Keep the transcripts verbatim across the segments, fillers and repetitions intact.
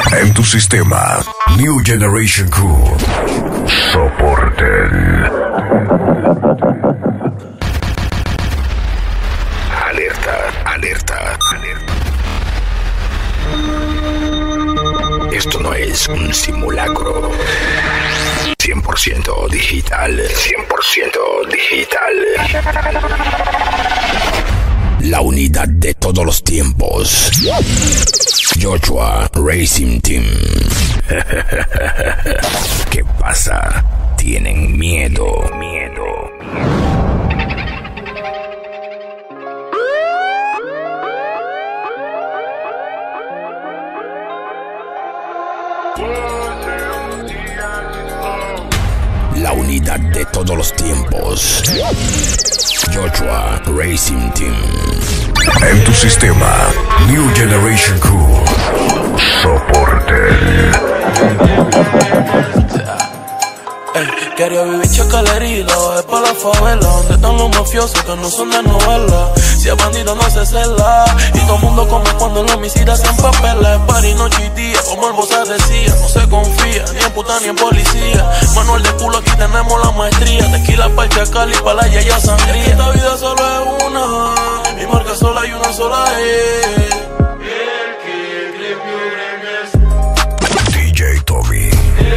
En tu sistema, New Generation Crew. Soporten. Alerta, alerta, alerta. Esto no es un simulacro. cien por ciento digital. cien por ciento digital. La unidad de todos los tiempos. Joshua Racing Team. ¿Qué pasa? Tienen miedo, miedo. La unidad de todos los tiempos. Joshua Racing Team. En tu sistema, New Generation Crew. Soporten. Ey, quería vivir chacalerío, es pa' la favela, donde están los mafiosos que no son de novela. Si es bandido no se cela, y todo el mundo come cuando los homicidas se empapelan. Party noche y día, como el bossa decía, no se confía, ni en puta ni en policía. Manual de culo, aquí tenemos la maestría. Tequila pa' chacal y pa' la yaya sangría. Esta vida solo es una, mi marca sola y una sola es. D J Tommy.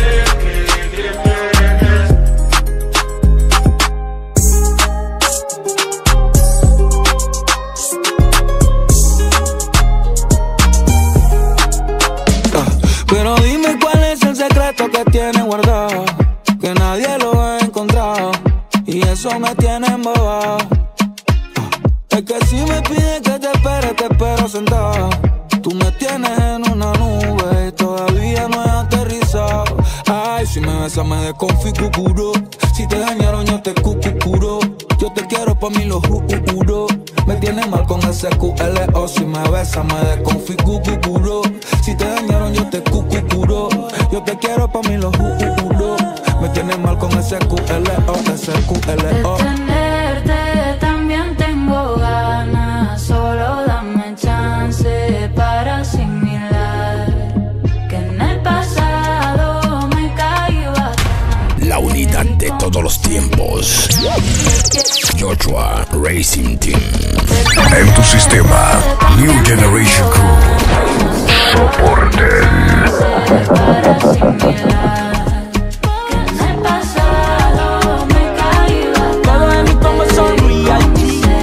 Pero dime cuál es el secreto que tiene guardado, que nadie lo ha encontrado, y eso me tiene embobado. Es que si me pides que te espere, te espero sentado. Tú me tienes en una nube y todavía no he aterrizado. Ay, si me besas me desconfiguro. Si te dañaron yo te cucucuro. Yo te quiero pa' mí lo juro. Me tienes mal con ese Q L O. Si me besas me desconfiguro. Si te dañaron yo te cucucuro. Yo te quiero pa' mí lo juro. Me tienes mal con ese Q L O, ese Q L O. De tenerte también tengo ganas. Solo dame chance para asimilar que en el pasado me caí bastante. La unidad de todos los tiempos. Joshua Racing Team. En tu sistema, New Generation Crew. Soporten. Para asimilar que en el pasado me caí bastante. Todo de mis tomas son real.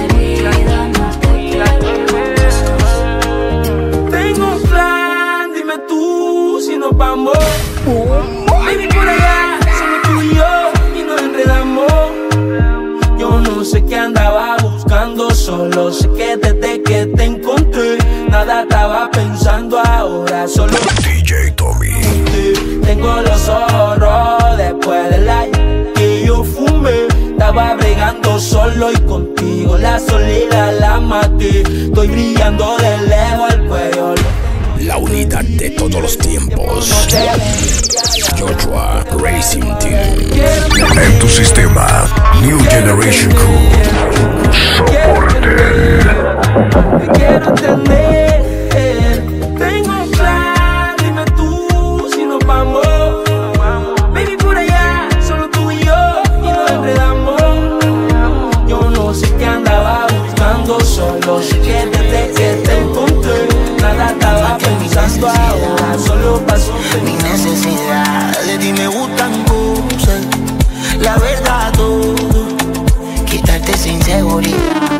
Tengo un plan, dime tú si nos vamos. Baby, por allá, solo tú y yo, y nos enredamos. Yo no sé qué andaba buscando, solo sé que desde que te encontré, nada estaba pensando ahora, solo D J Tommy. tengo los ojos rojos después del aire que yo fumé. Estaba bregando solo y contigo la soledad la maté. Estoy brillando de lejos el cuello. La unidad de todos los tiempos. Joshua Racing Team. En tu sistema, New Generation Crew. Soporten. Te quiero tener. Tengo un plan, dime tú si nos vamos. Baby, por allá, solo tú y yo, y nos enredamos. Yo no sé qué andaba buscando, solo sé que desde que te encontré, nada estaba pensando ahora, solo pasó mi necesidad. De ti me gustan cosas, la verdad todo, quitarte esa inseguridad.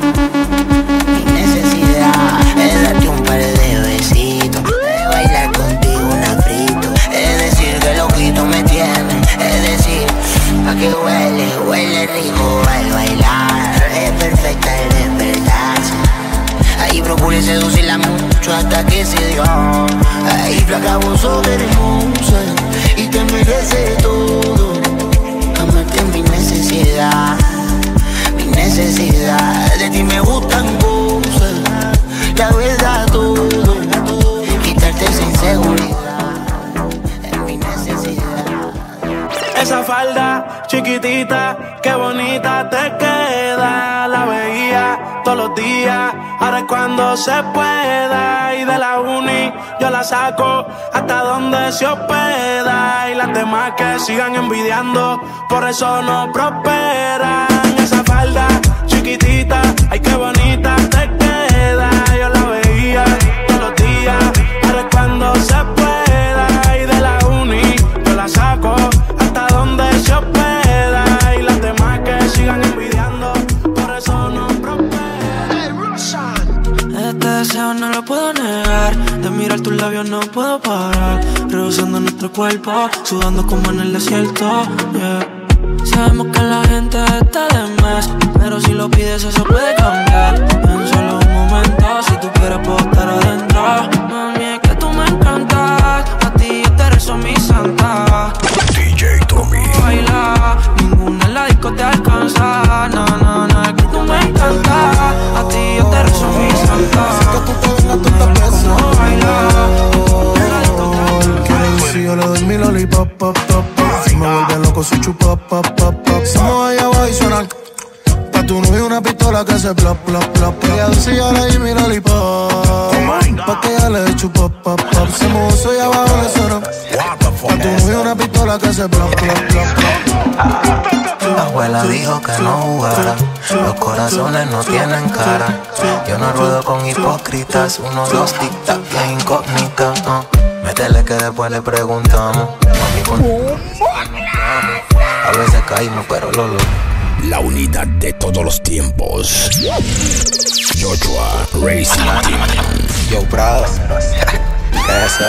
Mi necesidad es darte un par de besitos, de bailar contigo un frito, es decir que loquito me tiene, es decir, pa' que huele, huele rico al bailar, es perfecta el despertarse. Ahí procuré seducirla mucho hasta que se dio. Ahí flaca vos sos hermosa y te mereces todo. Amarte es mi necesidad, mi necesidad. De ti me gustan cosas, la verdad todo. Quitarte esa inseguridad es mi necesidad. Esa falda chiquitita, qué bonita te queda. La veía todos los días, ahora es cuando se pueda. Y de la uni yo la saco hasta donde donde se hospeda. Y las demás que sigan envidiando, por eso no prosperan. Esa falda chiquitita, ay qué bonita te queda. Yo la veía todos los días, ahora es cuando se pueda. Y de la uni yo la saco hasta donde se hospeda. Y las demás que sigan envidiando, por eso no prosperan. Este deseo no lo puedo negar, de mirar tus labios no puedo parar. Rehusando nuestro cuerpo, sudando como en el desierto, yeah. Sabemos que la gente está de más, pero si lo pides eso puede cambiar. En solo un momento, si tú quieres puedo estar adentro. Mami, es que tú me encantas, a ti yo te rezo mi santa. D J Tommy. Baila, ninguna en la disco te alcanza. No, no, no, es que tú me encantas, a ti yo te rezo mi santa. Así que tú te vengas, tú te besas. Como baila, en la disco te alcanza. Si yo le doy mi lollipop, pop, pop, pop. Si me vuelve loco, soy chupa, pop, pop, pop. Somos allá abajo y suena. Pa' tu novio una pistola que se plop, plop, plop. Ella dice yo le doy mi lollipop. Pa' que ella le dé chupa, pop, pop. Somos soy abajo le suena. Pa' tu novio una pistola que se plop, plop, plop, plop. La abuela dijo que no jugara, los corazones no tienen cara. Yo no ruedo con hipócritas, uno, dos, tic-tac, que incógnita, uh. Métele que después le preguntamos. Mami, ¿por qué? A veces caímos, pero lo logramos. La unidad de todos los tiempos. Joshua Racing Team. Yo, Prado. ¿Qué es eso?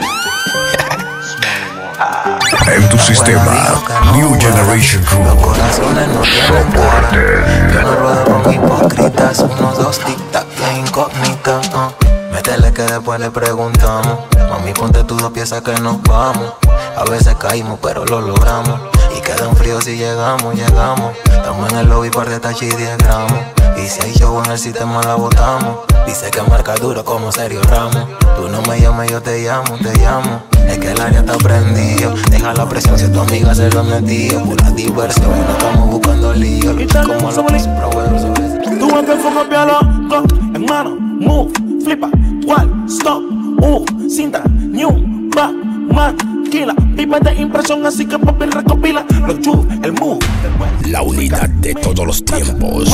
En tu sistema, New Generation Crew. Los corazones no tienen cara. Yo no ruedo con hipócritas, uno, dos, tic-tac, que incógnita, uh. Métele que después le preguntamos. Mami, ponte tus dos piezas que nos vamos. A veces caímos, pero lo logramos. Y quedan fríos si llegamos, llegamos. Estamos en el lobby, par de tachi y diez gramos. Y si hay show en el sistema la botamos. Dice que marca duro como Sergio Ramos. Tú no me llames, yo te llamo, te llamo. Es que el área está prendido. Deja la presión si tu amiga se lo ha metido. Pura diversión, no estamos buscando lío. Como los proveedores sobre eso. Tú ves que fue copiarlo, en mano, move, flipa, cual, stop, uh, cinta, new, back, maquila, pipa de impresión, así que papi recopila los you, el move. La unidad de todos los tiempos.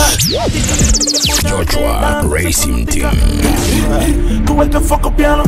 Joshua Racing Team. Tú ves que fue copiarlo,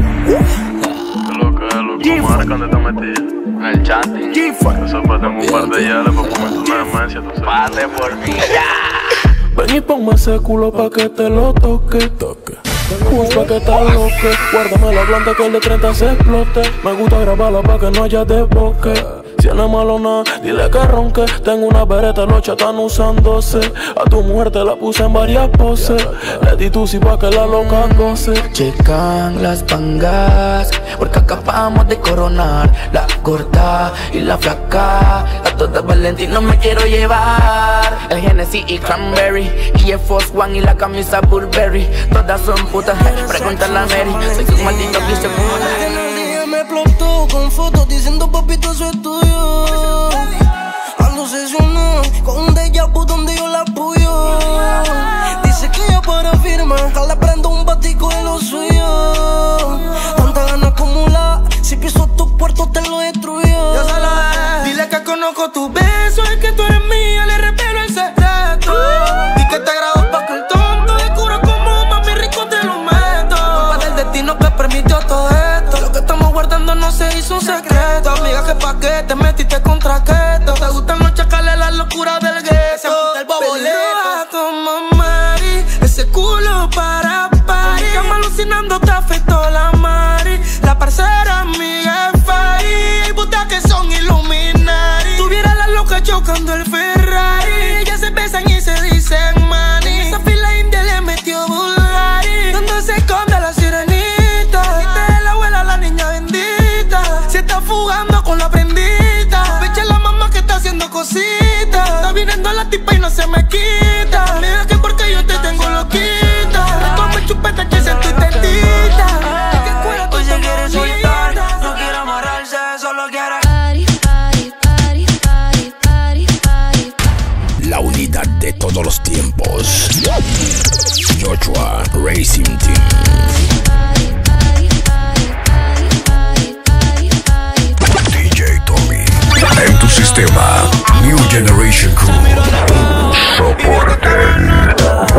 Lo que, lo que marcan de esta metida. En el chatting. G-Fun. Eso fue, tengo un par de yales para comer una demencia, tú sabes. Pate por mí, ya. ven y ponme ese culo pa' que te lo toque, toque. Uy, pa' que te loque. Guárdame la planta que el de treinta se explote. Me gusta grabarla pa' que no haya desboque. Si no es malo nada, dile que ronque. Tengo una bereta, los chats están usándose. A tu mujer te la puse en varias poses. Le di tu si pa' que la loca goce. Llegan las pangas, porque acabamos de coronar la gorda y la flaca. A toda Valentino me quiero llevar. El Genesis y Cranberry, y el Force One y la camisa Burberry. Todas son putas, pregúntale a Mary. Soy un maldito vicio. Me explotó con fotos diciendo papito eso es tuyo. Ando obsesionado con un déjà vu donde yo la apoyo. Dice que ella para firmar, que le prendo un batico de lo suyo. Tanta gana acumulada, si piso tu puerto te lo destruyo. Dile que conozco tu beso, es que tú eres mía, le revelo el secreto. Di que te agrado pa' que el tonto descubra como mami rico te lo meto. Culpa del destino que permitió todo esto. Lo que estamos guardando no se hizo un secreto. Amiga, que pa' qué te metiste contra keto. Te gustan los chacales, la locura del gueto. El boboleto, mamari, ese culo para pari. Cama alucinando, te afectó la mari. La parcera amiga es Fari. Y putas que son Illuminati. Tuviera la loca chocando el Ferrari. Ellas se besan y se dicen mani. Esa fila india le metió Bulgari. Donde se esconde la sirenita. Esta es la abuela, la niña bendita. Se está fugando con la prendita. Pecha la mamá que está haciendo cositas. Está viniendo la tipa y no se me quita. Mira que porque yo te tengo loquita. Me como chupeta que siento y tentita. Hoy se quiere soltar, no quiere amarrarse, solo quiere. La unidad de todos los tiempos. Joshua Racing Team. sistema, New Generation Crew. Soporten.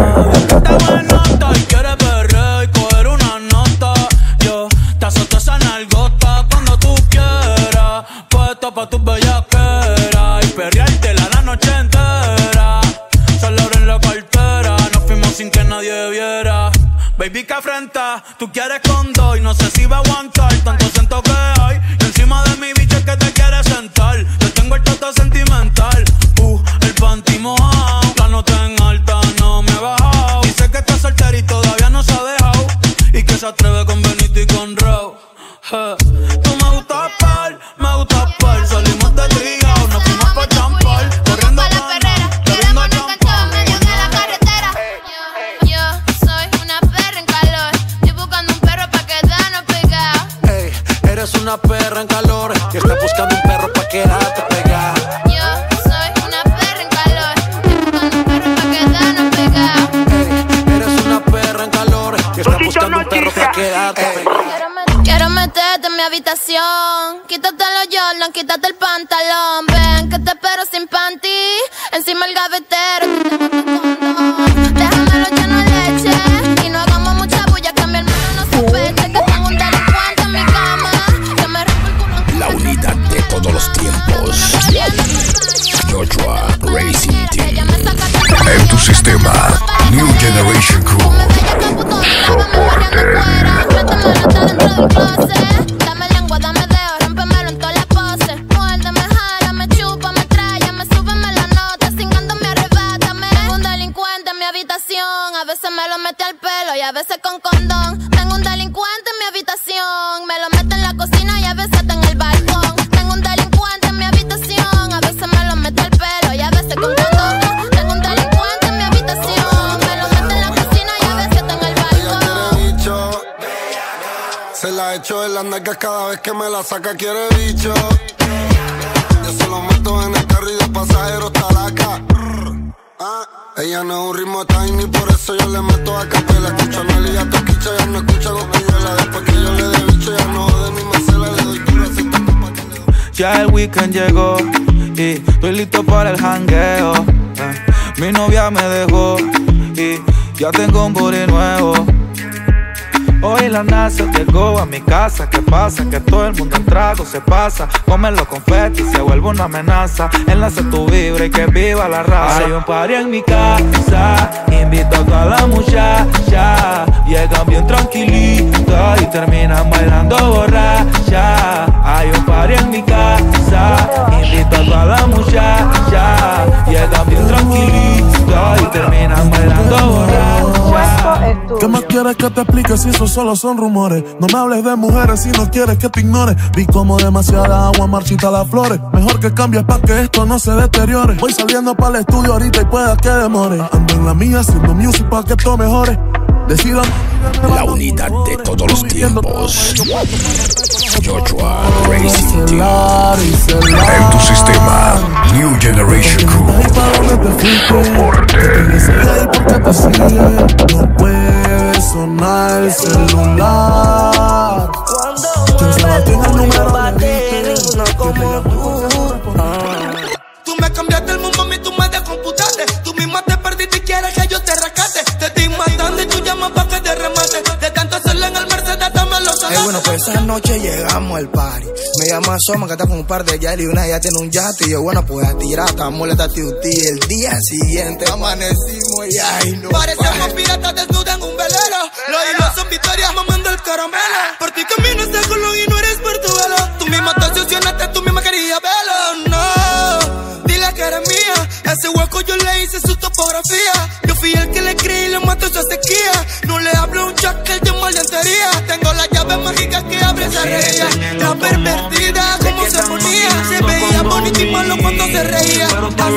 Y quiere perrear y coger una nota. Yo te azoto esa nalgota cuando tú quieras. Puesto pa' tus bellaqueras y perreártela la noche entera. Solo abren la cartera, nos fuimos sin que nadie viera. Baby, que afrenta, tú quieres con dos y no sé si va a aguantar tanto siento que hay. Y encima de mi bicho es que te quieres sentar. Te tengo el toto sentimental, uh, el panty mojado. La nota en alta no me he bajado. Dice que está soltera y todavía no se ha dejado. Y que se atreve con Benito y con Raúl. eh. Tú me gustas par, me gustas par. Salimos de trigao, nos fuimos pa' champar. Corriendo pa' la perrera, queremos una canción medio en la carretera. Yo, yo soy una perra en calor. Estoy buscando un perro pa' quedarnos pegados. Ey, eres una perra en calor y estás buscando un perro pa' quedarte pegada. Yo soy una perra en calor. Estoy buscando un perro pa' quedarnos pegados. Ey, eres una perra en calor y estás buscando un perro pa' quedarte pegada. Quiero meterte en mi habitación. Quítate los Jordan, quítate el pantalón. Ven que te espero sin panty. Encima el gavetero, tú te botas condón. Déjamelo lleno de leche y no hagamos mucha bulla que mi hermano no sospeche que tengo un delincuente en mi cama. Que me rompe el culo. La unidad de todos los tiempos. Joshua Racing Team. En tu sistema, New Generation Crew. Soporten. Dame lengua, dame dedo, rómpemelo en todas las poses. Muérdeme, jálame, chúpame, tráyame, súbeme la nota, cingándome, arrebátame. Tengo un delincuente en mi habitación, a veces me lo mete al pelo y a veces con condón. Tengo un delincuente en mi habitación, me lo mete en la cocina y a veces está en el balcón. Tengo un delincuente en mi habitación, a veces me lo mete al pelo y a veces con condón. Tengo un delincuente en mi habitación, me lo mete en la cocina y a veces está en el balcón. Se la echo en las nalgas cada vez que me la saca, quiere bicho. Yo se lo meto en el carro y de pasajero está la acá. Ah, ella no es un ritmo tiny, por eso yo le meto a capela. Escucha a Nelly, Toquicha, ya no escucha Gokuela. Después que yo le dé bicho, ya no jode ni me cela. Le doy duro, así está pa' que le doy. Ya el weekend llegó y estoy listo para el jangueo. eh. Mi novia me dejó y ya tengo un booty nuevo. Hoy la NASA llegó a mi casa. ¿Qué pasa? Que todo el mundo en trago se pasa. Comen los confetis, se vuelve una amenaza. Enlace tu vibra y que viva la raza. Hay un party en mi casa, invito a toda la muchacha. Llegan bien tranquilitas y terminan bailando borracha. Hay un party en mi casa, invito a toda la muchacha. Llegan bien tranquilitas y terminan bailando borracha. ¿Qué más quieres que te explique si eso solo son rumores? No me hables de mujeres si no quieres que te ignore. Vi como demasiada agua marchita las flores. Mejor que cambies pa' que esto no se deteriore. Voy saliendo para el estudio ahorita y pueda que demore. Ando en la mía haciendo music pa' que esto mejore. Decidan La unidad de todos los tiempos. Joshua Racing Team. En tu sistema, New Generation Crew. Soporten. No puede sonar el celular. Pensaba que en el número de no como tú. Tú me cambiaste el mundo, mami, tú me descomputaste. Tú misma te perdiste y quieres que yo te rescate. Te estoy matando y tú llamas pa' que te remate. De tanto hacerlo en el Mercedes, dame los salates. Hey, bueno, pues esa noche llegamos al party. Me llama Soma, que está con un par de yali y una ya tiene un yate. Y yo, bueno, pues a tirar, estamos la tati. El día siguiente amanecimos y ay, no. Parecemos piratas desnudos en un velero. Los hilos son victorias mamando el caramelo. Por ti camino este colón y no eres Portobelo. Tú misma te obsesionaste, tú misma querías verlo. No, dile que eres mía. Ese hueco yo le hice su topografía. Yo fui el que le creí y le mató su sequía. No le hablo un chacal de maleantería. Tengo la llave mágica que abre esa reía. La pervertida como se ponía. Se veía bonito y malo cuando se reía.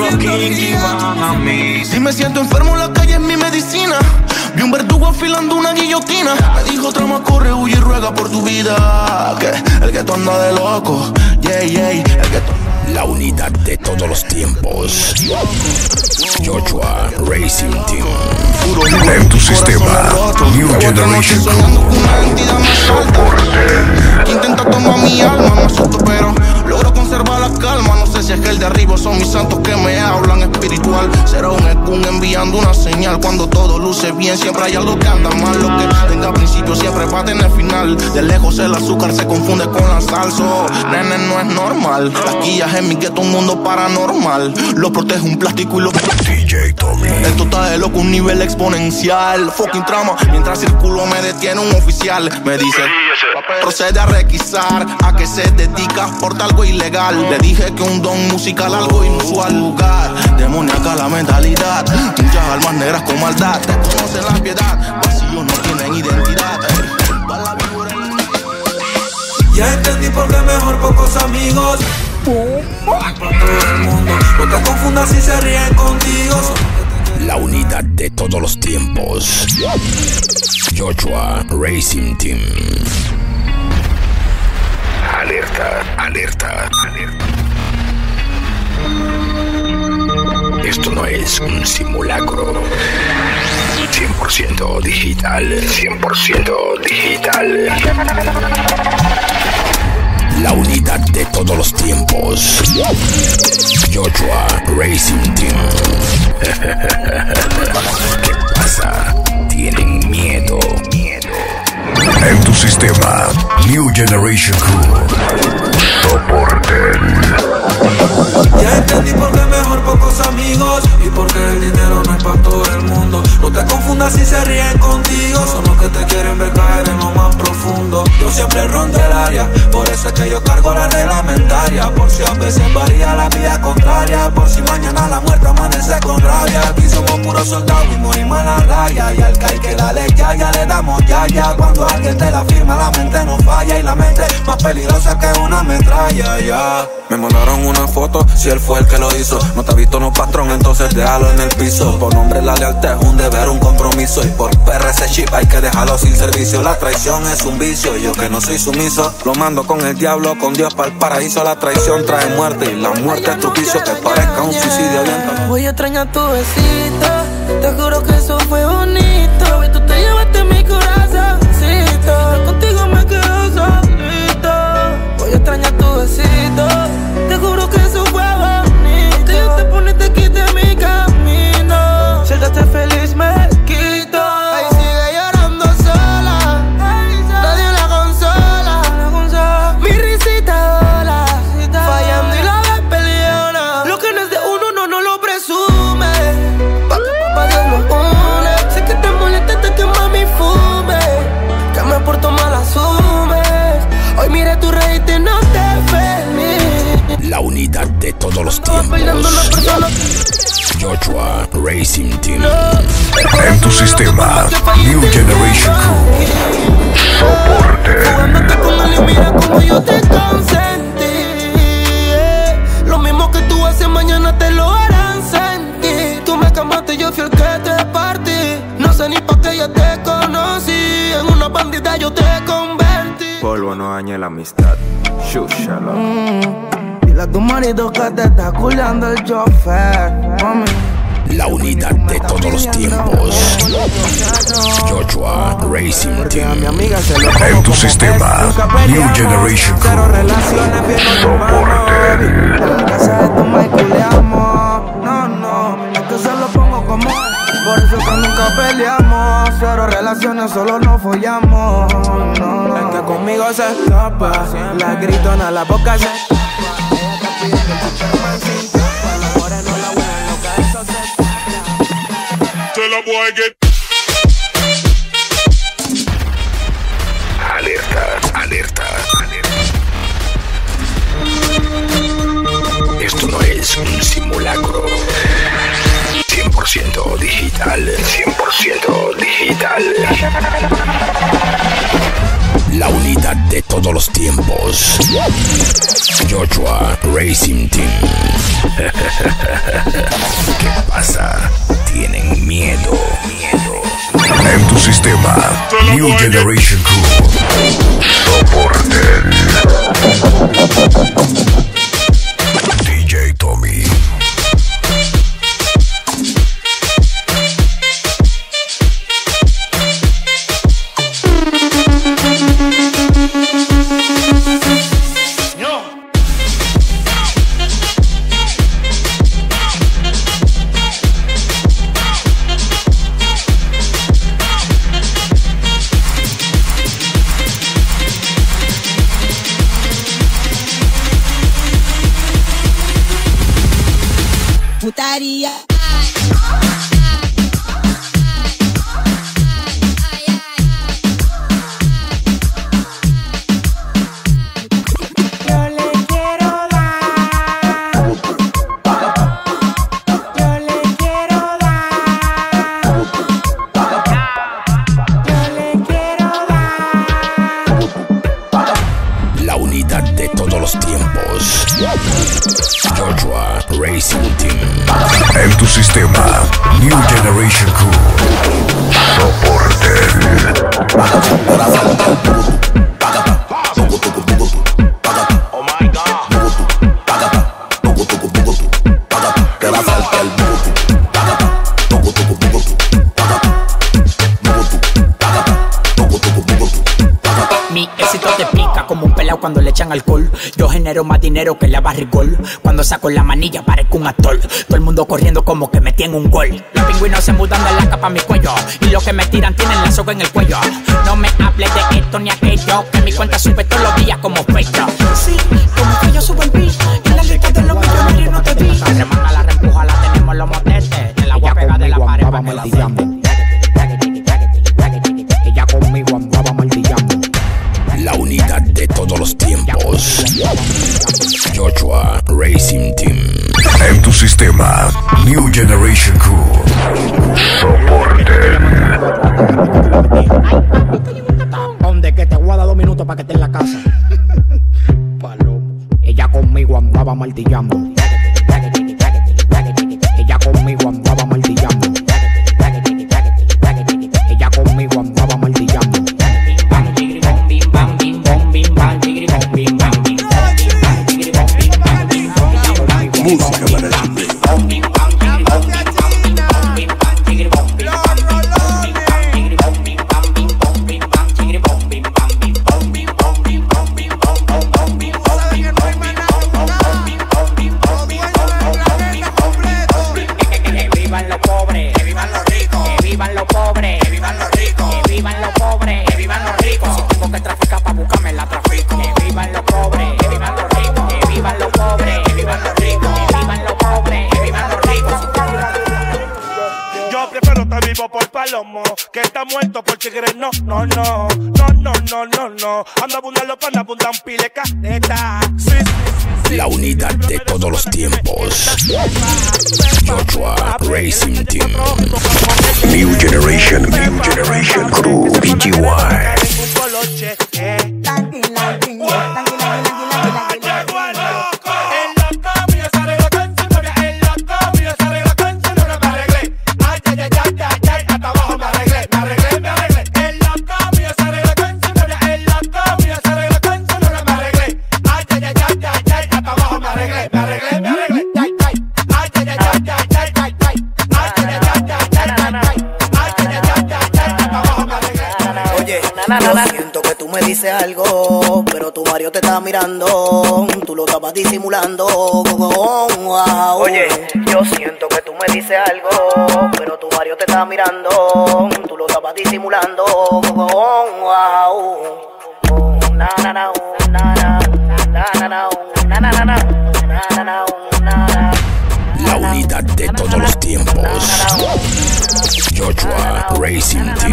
Si me siento enfermo, la calle es mi medicina. Vi un verdugo afilando una guillotina. Me dijo, trama, corre, huye y ruega por tu vida. Que el que tú anda de loco, yeah, yeah. El que tú... La unidad de todos los tiempos. Joshua Racing Team. En tu sistema, New Generation Crew. Soporten. Intenta tomar mi alma, no suelto, pero logro conservar la calma. No sé si es ángeles que el derribo son mis santos que me hablan espiritual. Será un escun enviando una señal. Cuando todo luce bien, siempre hay algo que anda mal. Lo que tenga principio siempre va a tener final. De lejos el azúcar se confunde con la salsa. Nene, no es normal. Aquí ya es en mi gueto un mundo paranormal. Lo protege un plástico y lo... D J Tommy. Esto está de loco, un nivel exponencial. Fucking trama, mientras circulo me detiene un oficial. Me dice, procede a requisar a que se dedica, porta algo ilegal. Le dije que un don musical algo inusual. Lugar, demoníaca la mentalidad. Muchas almas negras con maldad. Desconocen la piedad, vacíos no tienen identidad. Ya entendí por qué mejor pocos amigos. Para todo el mundo. No te confundas si se ríen contigo. La unidad de todos los tiempos. Joshua Racing Team. Alerta, alerta, alerta. Esto no es un simulacro. cien por ciento digital. cien por ciento digital. La unidad de todos los tiempos. Joshua Racing Team. ¿Qué pasa? Tienen miedo. Miedo. En tu sistema, New Generation Crew. Soporten. Ya entendí por qué mejor pocos amigos y porque el dinero no es para todo el mundo. No te confundas si se ríen contigo, son los que te quieren ver caer en lo más profundo. Yo siempre rondo el área, por eso es que yo cargo la reglamentaria. Por si a veces varía la vía contraria, por si mañana la muerte amanece con rabia. Aquí somos puros soldados y morimos en la raya. Y al caer que la ley ya, ya le damos ya, ya. Cuando alguien te la firma la mente no falla. Y la mente más peligrosa que una metralla, ya. Me mandaron una foto, si él fue el que lo hizo. No te ha visto no patrón, entonces déjalo en el piso. Por nombre la lealtad es un deber, un compromiso. Y por P R ese chip hay que dejarlo sin servicio. La traición es un vicio, yo que no soy sumiso. Lo mando con el diablo, con Dios para el paraíso. La traición trae muerte y la muerte es tu vicio. Que parezca un suicidio viento. Voy a extrañar tu besito, te juro que eso fue bonito. Y tú te llevaste mi corazoncito, contigo me quedo solito. Voy a extrañar tu besito, te juro que eso fue bonito. Y te pones te quité mi camino. Si estás feliz me quito. Ahí sigue llorando sola, nadie la consola. Mi risita dola, fallando y la ves peleona. Lo que no es de uno no, no lo presume. Pa' que papá Dios nos une. Sé que te molesta, te quema mi fume. Que me porto mal asumes. Hoy mire tu reíste y no te feliz. La unidad de todos los tiempos. Joshua Racing Team. En tu sistema, New Generation Crew. Soporte. Jugándote con él y mira como yo te consentí. Lo mismo que tú haces mañana te lo harán sentir. Tú me camaste, yo fui el que te partí. No sé ni pa' qué ya te conocí. En una bandita yo te convertí. Polvo no dañe la amistad. Shúshalo. Mm. Dile a tu marido que te está culiando el chofer, mami. La unidad de todos los tiempos. Joshua Racing Team. En tu sistema, New Generation Crew. Soporten. En la casa de tu madre culiamos. No, no, es que se lo pongo como es. Por eso que nunca peleamos. Cero relaciones, solo nos follamos. No, no. Es que conmigo se escapa. La gritona, la boca se escapa. Alerta, alerta, alerta. Esto no es un simulacro. cien por ciento digital. cien por ciento digital. La unidad de todos los tiempos. Joshua Racing Team. ¿Qué pasa? Tienen miedo. Miedo. En tu sistema, New Generation Crew. Soporten. D J Tommy. putaria. Joshua Racing Team. En tu sistema, New Generation Crew. Soporte. Oh my God. Mi éxito te pica como un pelao cuando le echan alcohol. Yo genero más dinero que la barrigol. Cuando saco la manilla parezco un actor. Todo el mundo corriendo como que metí en un gol. Los pingüinos se mudan de la capa a mi cuello. Y los que me tiran tienen la soga en el cuello. No me hables de esto ni aquello, que mi cuenta sube todos los días como fecha. Sí, como que yo subo el beat. En la lista de los millonarios no te vi. La remanga, la reempuja, la tenemos los motetes. Te la voy a pegar de la pared pa' que la suelte. Ella conmigo andaba martillando. La unidad de todos los tiempos. Joshua Racing Team. En tu sistema, New Generation Crew. Soporte. ¿Dónde que te voy a dar dos minutos para que esté en la casa? Palomo. Ella conmigo andaba martillando. Ella conmigo andaba martillando. Ella conmigo andaba martillando. Música para el por palomo, que está muerto por tigre, no, no, no, no, no, no, no, no. Anda abundando para abundar un pile caneta. Sí, sí, sí. La unidad de todos los tiempos. Joshua Racing Team. New Generation, New Generation Crew, B G Y. Yo siento que tú me dices algo, pero tu Mario te está mirando. Tú lo estabas disimulando. Wow. Oye, yo siento que tú me dices algo, pero tu Mario te está mirando. Tú lo estabas disimulando. Wow. Na na na na na na na na na na. La unidad de todos los tiempos. Joshua Racing Team.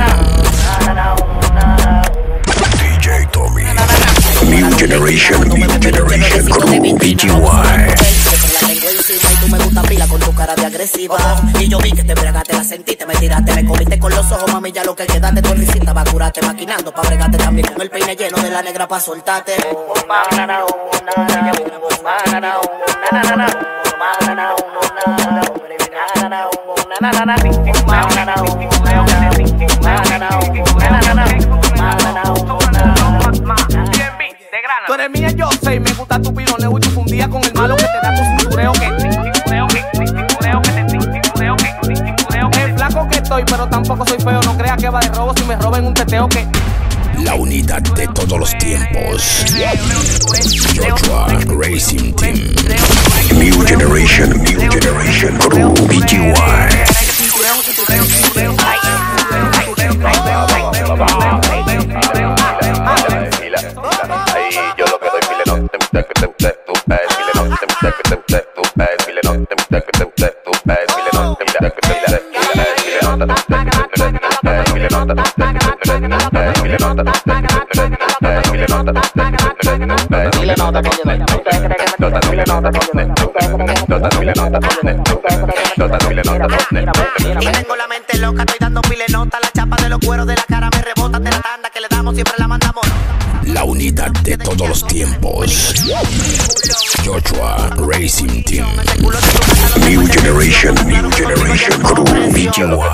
D J Tommy. New Generation, New Generation Crew, B G Y. La tengo encima y tú me gusta pila con tu cara de agresiva. Y yo vi que te bregaste, la sentiste, me tiraste, me comiste con los ojos, mami, ya lo que queda de tu risita va a curarte maquinando pa' bregarte también con el peine lleno de la negra pa' soltarte. Tú eres mía, yo sé, me gusta tu pironeo y tu fundía con el malo que te da tu cintureo que cintureo que cintureo que cintureo que cintureo que el flaco que estoy, pero tampoco soy feo, no creas que va de robo si me roben un teteo que La unidad de todos los tiempos. Joshua Racing Team. New Generation, New Generation Crew, B G Y. Ahí yo lo que doy, filenón, tem, tem, tem, tem, tu, eh, filenón, tem, tem, tem, tem, tu, eh, filenón, tem, Y tengo la mente loca, estoy dando pile nota. La chapa de los cueros de la cara me rebota. De la tanda que le damos siempre la mandamos. La unidad de todos los tiempos. Joshua Racing Team. New Generation, New Generation Crew. B G Y.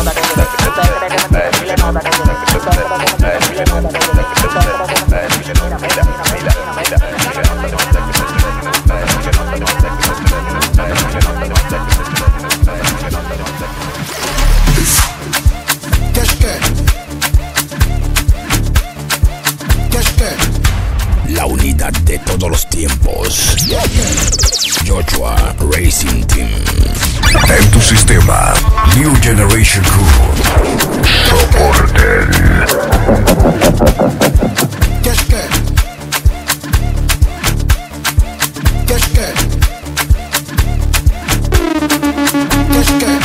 La unidad de todos los tiempos. Joshua Racing Team. En tu sistema, New Generation Crew. Soporten. ¿Qué es que? ¿Qué es que? ¿Qué es que?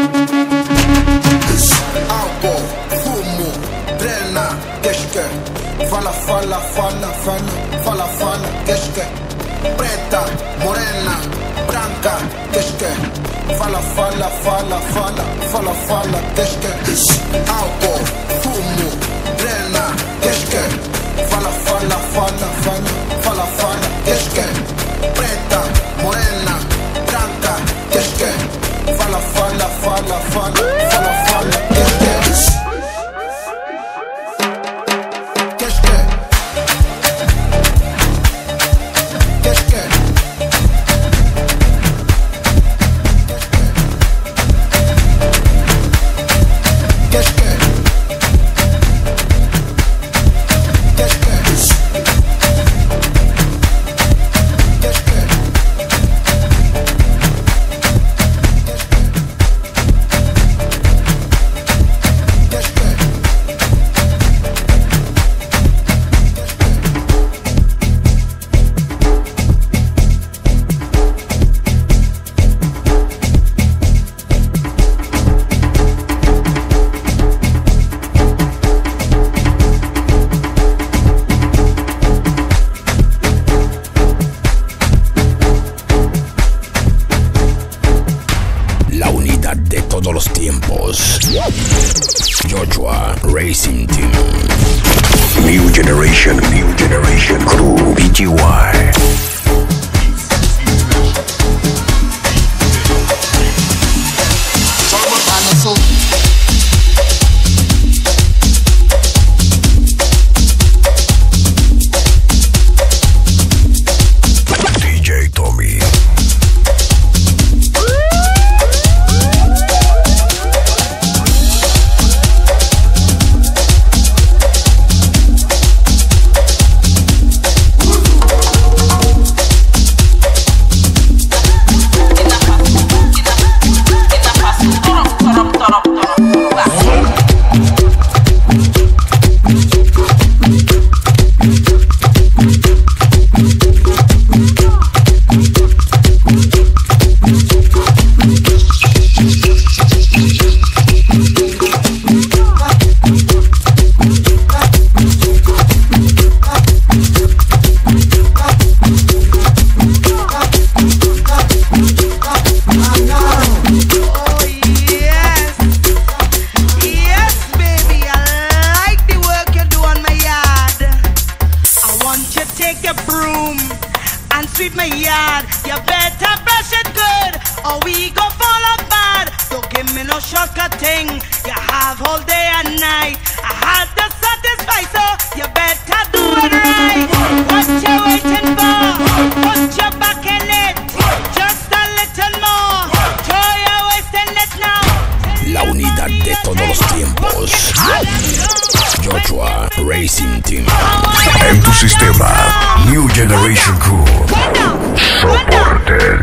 Alcohol, fumo, drena, ¿qué es que? Fala, fala, fala, fala, fala, fala, ¿qué es que? Preta, morena, branca, ¿qué es que? Fala, fala, fala, fala, fala, fala, ¿qué es que? Alcohol, fumo, drena, ¿qué es que? Fala, fala, fala, fala, fala, fala, ¿qué es que? Preta, morena, branca, ¿qué es que? Fala, fala, fala, fala, fala, fala, ¿qué es que? Joshua Racing Team. New Generation, New Generation Crew. B G Y. D J Tommy. La unidad de todos los tiempos. Joshua Racing Team. En tu sistema, New Generation Crew. Soporten.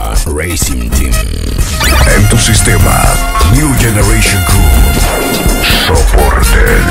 Joshua Racing Team. En tu sistema, New Generation Crew. Soporte.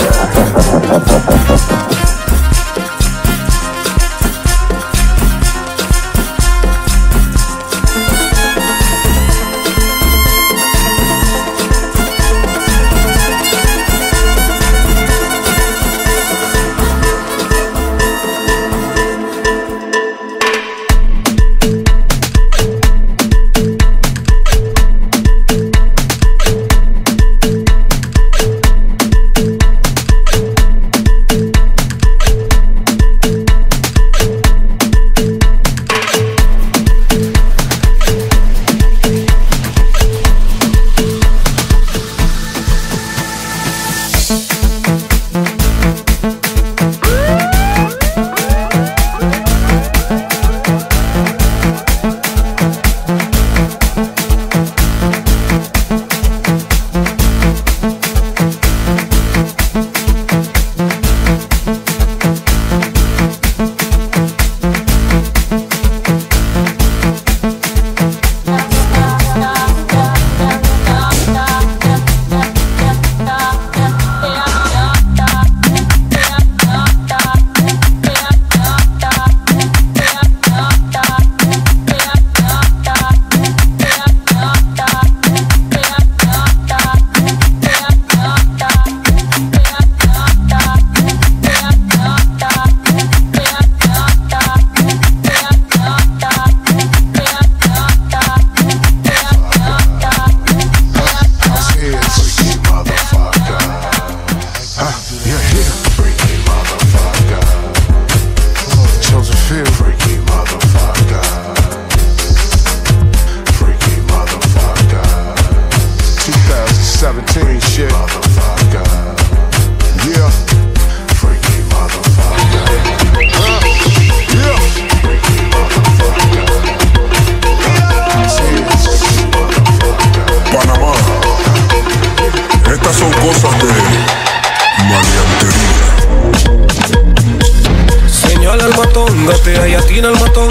Gatea y atina el matón.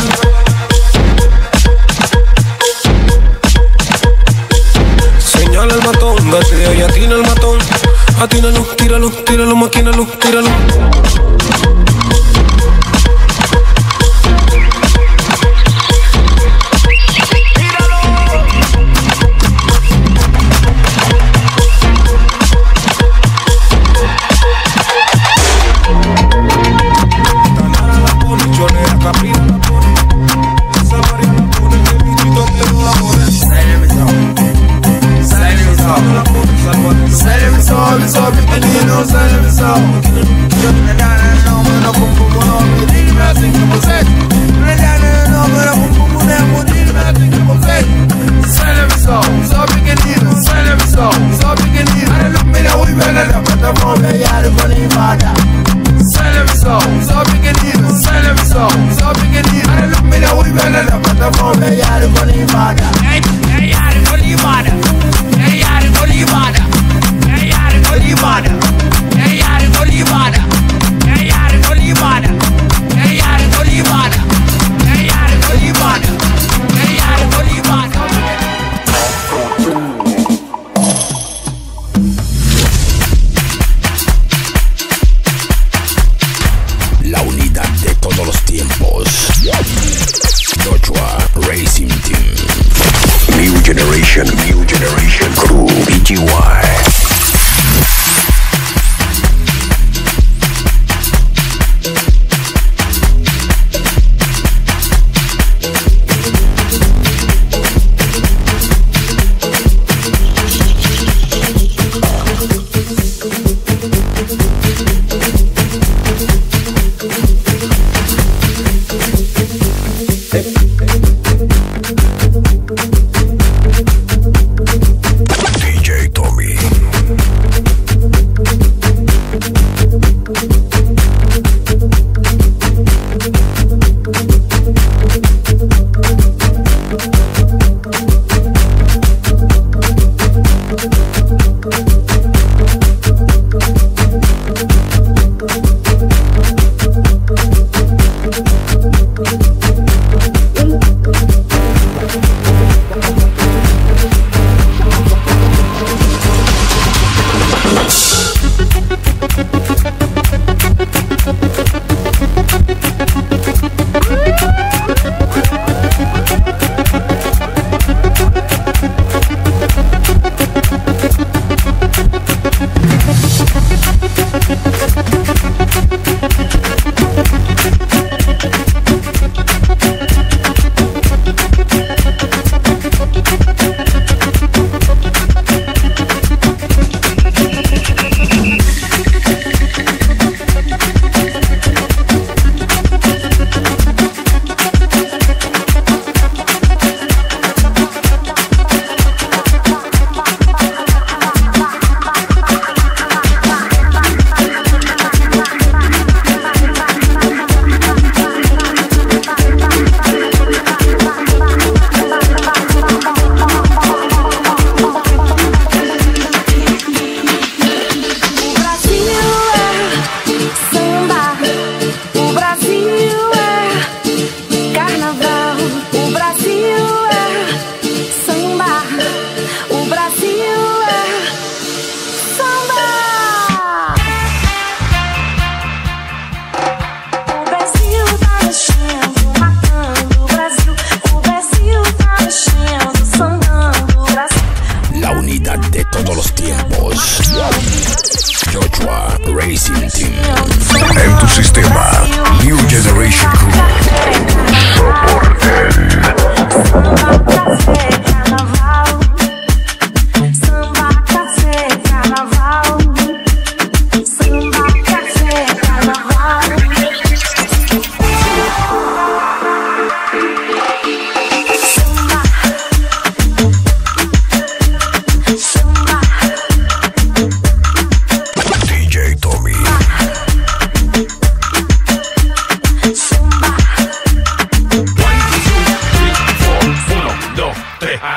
Señala el matón, gatea y atina el matón. Atínalo, tíralo, tíralo, maquínalo, tíralo. New Generation Crew, B G Y. D J Tommy.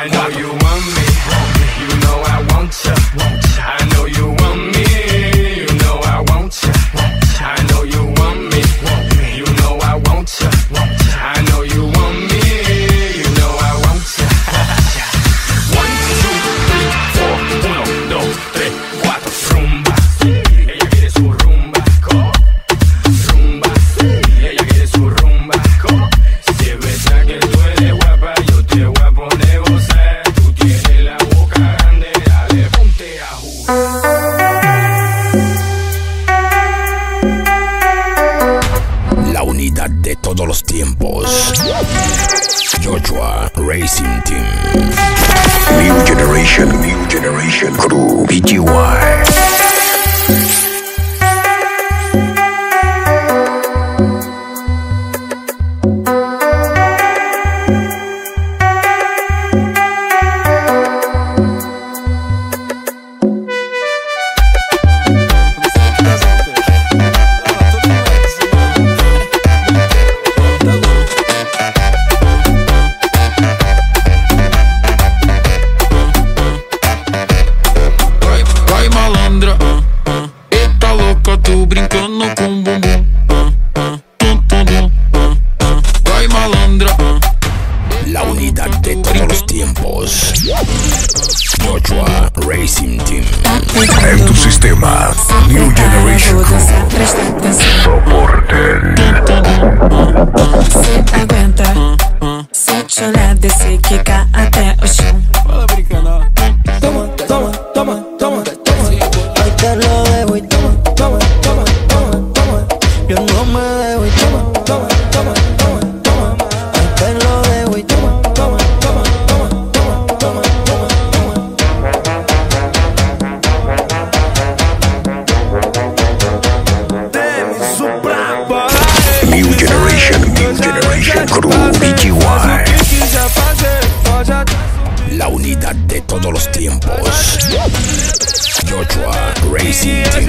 I know you want me, you know I want ya. I know you want me, you know I want ya. I know you want me, you know I want ya. I know you want me, you know I want ya. One, two, three, four, uno, dos, tres, cuatro, rumba. Ella quiere su rumba, rumba. Ella quiere su rumba, si es verdad que tú eres guapa, yo te voy a poner gozar. Tú tienes la boca grande, dale, ponte a jugar. La unidad de todos los tiempos. Joshua Racing Team. New Generation, New Generation Crew. B G Y. Joshua Racing Team. En tu sistema, New Generation Crew. Soporten. Cê aguenta, se eu te olhar, descer, quicar até o chão. Fala brincando. Toma, toma, toma, toma, toma. Ahí te lo dejo y toma, toma, toma, toma, toma. Yo no me dejo y toma, toma, toma, toma, toma. Ahí te lo dejo y toma, toma, toma, toma, toma, toma, toma. New Generation, New Generation Crew, B G Y. La unidad de todos los tiempos. Joshua Racing Team.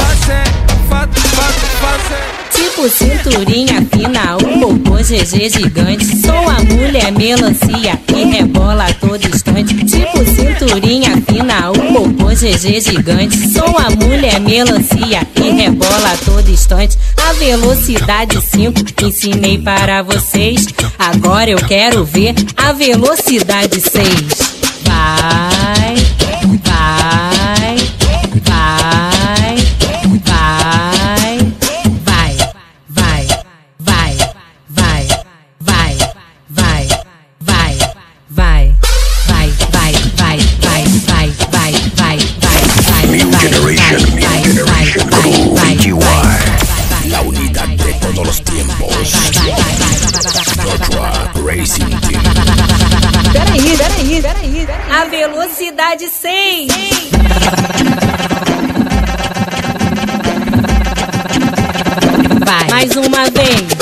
Tipo cinturinha fina, o popô G G gigante. Sou a mulher melancia e rebola a todo instante. Tipo cinturinha fina, o popô G G gigante. Sou a mulher melancia e rebola a todo instante. A velocidade cinco ensinei para vocês. Agora eu quero ver a velocidade seis. Vai, vai, vai, vai. Vai, vai, vai, vai, vai, vai, vai, vai, vai, vai, vai, vai, vai, vai, vai, vai. New Generation, New Generation Crew, B G Y. La unidad de todos los tiempos. Joshua Racing Team. Peraí, peraí, peraí. A velocidade seis. Vai, mais uma vez.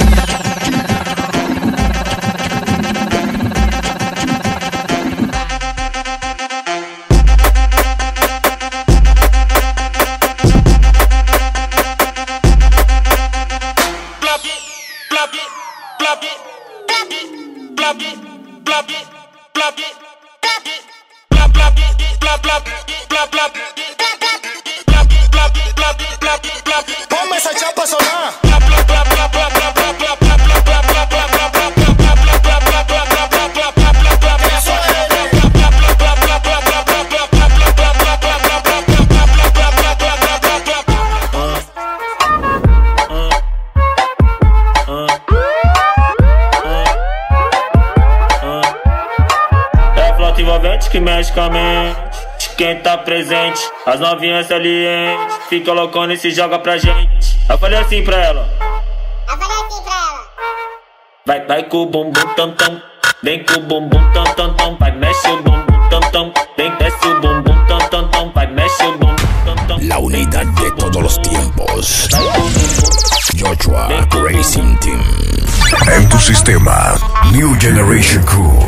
Ponme esa chapa a sonar. Envolvente que mexe com a mente. Quem tá presente, as novinhas salientes. Fica loucona e se joga pra gente. Eu falei assim pra ela. Eu falei assim pra ela. Vai, vai com o bumbum tam tam. Vem com o bumbum tam tam tam. Vai, mexe o bumbum tam tam. Vem, desce o bumbum tam tam tam. Vai, mexe o bumbum tam tam. La unidad de todos los tiempos. Joshua Racing Team. En tu sistema, New Generation Crew.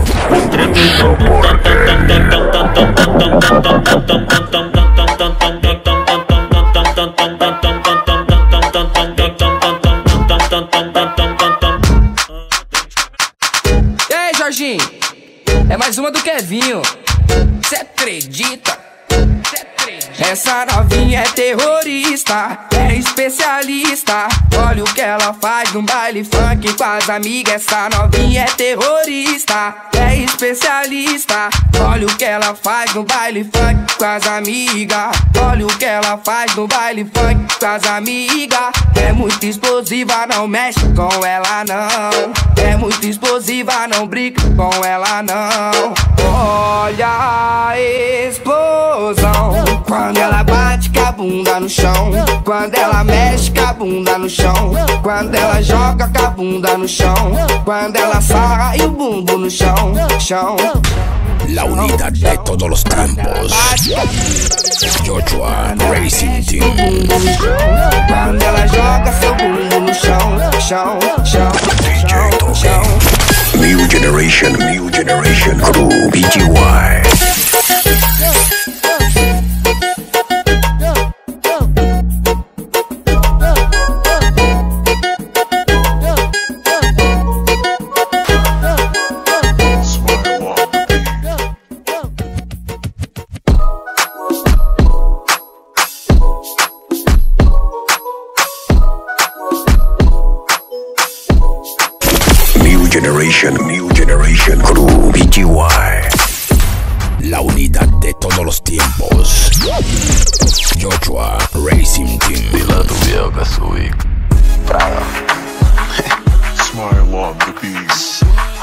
E aí, Jorginho? É mais uma do Kevinho. Cê acredita? Essa novinha é terrorista, é especialista. Olha o que ela faz no baile funk com as amigas. Essa novinha é terrorista, é especialista. Olha o que ela faz no baile funk com as amigas. Olha o que ela faz no baile funk com as amigas. É muito explosiva, não mexe com ela não. É muito explosiva, não brinca com ela não. Olha a explosão quando ela bate com a bunda no chão, quando ela mexe com a bunda no chão, quando ela joga com a bunda no chão, quando ela sarra e o bumbo no chão, chão. La unidad de todos los tiempos. Joshua Racing Team. Quando ela joga seu bumbo no chão, chão, chão, chão, chão. New Generation, New Generation Crew, B G Y. Generation, New Generation Crew, B G Y. La unidad de todos los tiempos. Joshua Racing Team. Dile a tu viejo que subí Prada. Smile on the beast.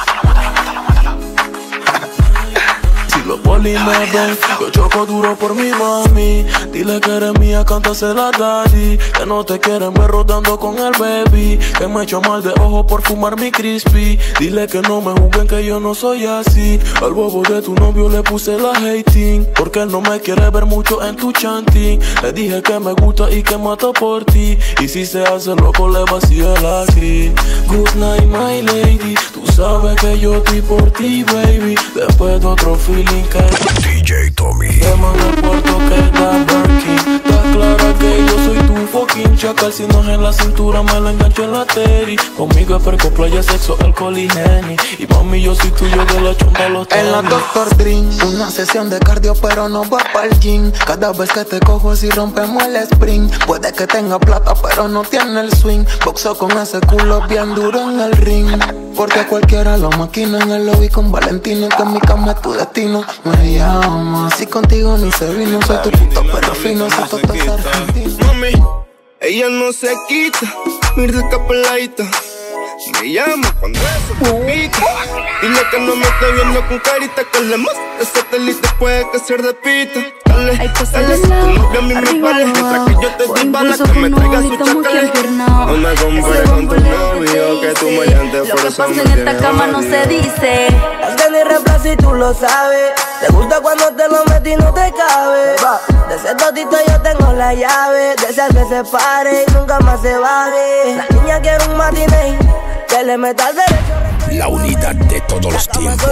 Los poli me ven, yo choco duro por mi mami. Dile que eres mía, cántasela daddy. Que no te quieren ver rodando con el baby. Que me echo mal de ojo por fumar mi crispy. Dile que no me juzguen que yo no soy así. Al bobo de tu novio le puse la hating, porque él no me quiere ver mucho en tu chanting. Le dije que me gusta y que mato por ti. Y si se hace loco le vacío el aquí. Good night my lady, tú sabes que yo estoy por ti baby. Después de otro feeling que D J Tommy. Llaman al puerto que da Berkey. Está clara que yo soy tu fucking chacal. Si no es en la cintura me la engancho en la teri. Conmigo es perco, playa, sexo, alcohol y Henny. Y mami yo soy tuyo de la chumba los tenis. En la Doctor Dream, una sesión de cardio pero no va pa'l gym. Cada vez que te cojo si rompemos el sprint. Puede que tenga plata pero no tiene el swing. Boxo con ese culo bien duro en el ring. Porque cualquiera lo maquina en el lobby con Valentino. Que en mi cama es tu destino. Me llama, si contigo ni se vino. Soy tu puto pero fino, soy tu toto argentino. Mami, ella no se quita, mi rica peladita. Me llama cuando eso pica. Dile que no me esté viendo con carita, que le más de satélite puede que se repita. Dale, dale, si tu novia a mí me vale. Mientras que yo te di bala, que me traiga su chacale. No me compares con tu novio, que tu maleante por eso me tiene. Lo que pasa en esta cama no se dice. Es que ni reemplazo y tú lo sabes. Te gusta cuando te lo metí y no te cabe. De ese totito yo tengo la llave. De esas que se pare y nunca más se baje. La niña quiere un matiné, que le meta al derecho. La unidad de todos los tiempos.